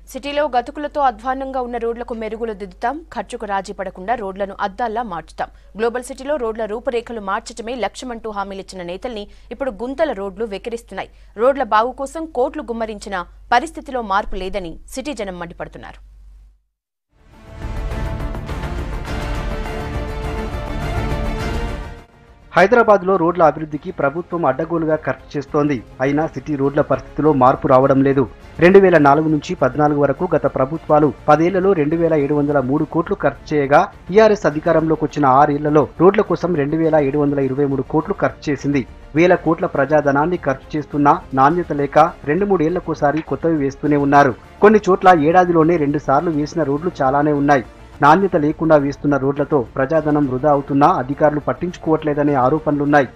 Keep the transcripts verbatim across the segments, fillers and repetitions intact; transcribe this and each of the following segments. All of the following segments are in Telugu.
సిటీలో గతుకులతో అధ్వాన్నంగా ఉన్న రోడ్లకు మెరుగులు దిద్దుతాం, ఖర్చుకు రాజీ పడకుండా రోడ్లను అద్దాల్లా మార్చుతాం. గ్లోబల్ సిటీలో రోడ్ల రూపురేఖలు మార్చటమే లక్ష్యమంటూ హామీలిచ్చిన నేతల్ని ఇప్పుడు గుంతల రోడ్లు వెక్కిరిస్తున్నాయి. రోడ్ల బాగు కోసం కోట్లు గుమ్మరించిన పరిస్థితిలో మార్పు లేదని సిటీ జనం మండిపడుతున్నారు. హైదరాబాద్ లో రోడ్ల అభివృద్ధికి ప్రభుత్వం అడ్డగోలుగా ఖర్చు చేస్తోంది. అయినా సిటీ రోడ్ల పరిస్థితిలో మార్పు రావడం లేదు. రెండు వేల నాలుగు నుంచి పద్నాలుగు వరకు గత ప్రభుత్వాలు పదేళ్లలో రెండు వేల ఏడు వందల మూడు కోట్లు ఖర్చు చేయగా టీఆర్ఎస్ అధికారంలోకి వచ్చిన ఆరేళ్లలో రోడ్ల కోసం రెండు వేల ఏడు వందల ఇరవై మూడు కోట్లు ఖర్చు చేసింది. వేల కోట్ల ప్రజాధనాన్ని ఖర్చు చేస్తున్నా నాణ్యత లేక రెండు మూడేళ్లకోసారి కొత్తవి వేస్తూనే ఉన్నారు. కొన్ని చోట్ల ఏడాదిలోనే రెండు సార్లు వేసిన రోడ్లు చాలానే ఉన్నాయి. నాణ్యత లేకుండా వేస్తున్న రోడ్లతో ప్రజాధనం వృధా అవుతున్నా అధికారులు పట్టించుకోవట్లేదనే ఆరోపణలున్నాయి.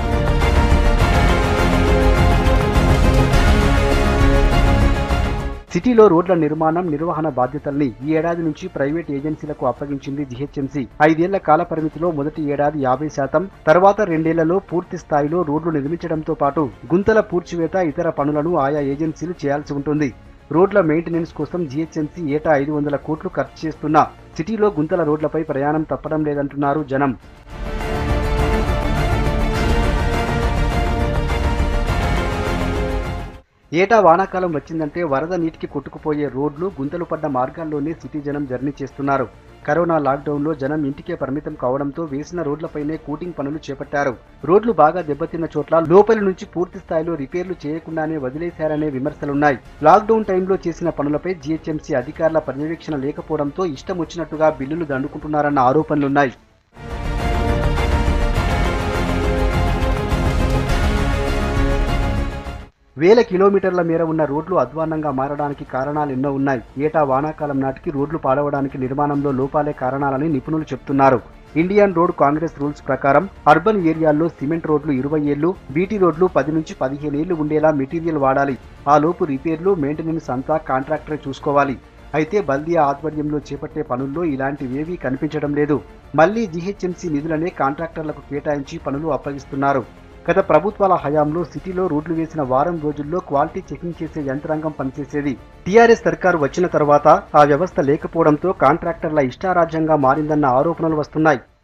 సిటీలో రోడ్ల నిర్మాణం, నిర్వహణ బాధ్యతల్ని ఈ ఏడాది నుంచి ప్రైవేట్ ఏజెన్సీలకు అప్పగించింది జీహెచ్ఎంసీ. ఐదేళ్ల కాల పరిమితిలో మొదటి ఏడాది యాభై శాతం, తర్వాత రెండేళ్లలో పూర్తి స్థాయిలో రోడ్లు నిర్మించడంతో పాటు గుంతల పూడ్చివేత, ఇతర పనులను ఆయా ఏజెన్సీలు చేయాల్సి ఉంటుంది. రోడ్ల మెయింటెనెన్స్ కోసం జీహెచ్ఎంసీ ఏటా ఐదు వందల కోట్లు ఖర్చు చేస్తున్నా సిటీలో గుంతల రోడ్లపై ప్రయాణం తప్పడం లేదంటున్నారు జనం. ఏటా వానాకాలం వచ్చిందంటే వరద నీటికి కొట్టుకుపోయే రోడ్లు, గుంతలు పడ్డ మార్గాల్లోనే సిటీ జనం జర్నీ చేస్తున్నారు. కరోనా లాక్డౌన్లో జనం ఇంటికే పరిమితం కావడంతో వేసిన రోడ్లపైనే కూటింగ్ పనులు చేపట్టారు. రోడ్లు బాగా దెబ్బతిన్న చోట్ల లోపలి నుంచి పూర్తి స్థాయిలో రిపేర్లు చేయకుండానే వదిలేశారనే విమర్శలున్నాయి. లాక్డౌన్ టైంలో చేసిన పనులపై జీహెచ్ఎంసీ అధికారుల పర్యవేక్షణ లేకపోవడంతో ఇష్టం వచ్చినట్టుగా బిల్లులు దండుకుంటున్నారన్న ఆరోపణలున్నాయి. వేల కిలోమీటర్ల మేర ఉన్న రోడ్లు అధ్వాన్నంగా మారడానికి కారణాలు ఎన్నో ఉన్నాయి. ఏటా వానాకాలం నాటికి రోడ్లు పాడవడానికి నిర్మాణంలో లోపాలే కారణాలని నిపుణులు చెప్తున్నారు. ఇండియన్ రోడ్ కాంగ్రెస్ రూల్స్ ప్రకారం అర్బన్ ఏరియాల్లో సిమెంట్ రోడ్లు ఇరవై ఏళ్లు, బీటీ రోడ్లు పది నుంచి పదిహేను ఏళ్లు ఉండేలా మెటీరియల్ వాడాలి. ఆ లోపు రిపేర్లు, మెయింటెనెన్స్ అంతా కాంట్రాక్టరే చూసుకోవాలి. అయితే బల్దియా ఆధ్వర్యంలో చేపట్టే పనుల్లో ఇలాంటివేవీ కనిపించడం లేదు. మళ్లీ జీహెచ్ఎంసీ నిధులనే కాంట్రాక్టర్లకు కేటాయించి పనులు అప్పగిస్తున్నారు. గత ప్రభుత్వాల హయాంలో సిటీలో రోడ్లు వేసిన వారం రోజుల్లో క్వాలిటీ చెకింగ్ చేసే యంత్రాంగం పనిచేసేది. టీఆర్ఎస్ సర్కారు వచ్చిన తర్వాత ఆ వ్యవస్థ లేకపోవడంతో కాంట్రాక్టర్ల ఇష్టారాజ్యంగా మారిందన్న ఆరోపణలు వస్తున్నాయి.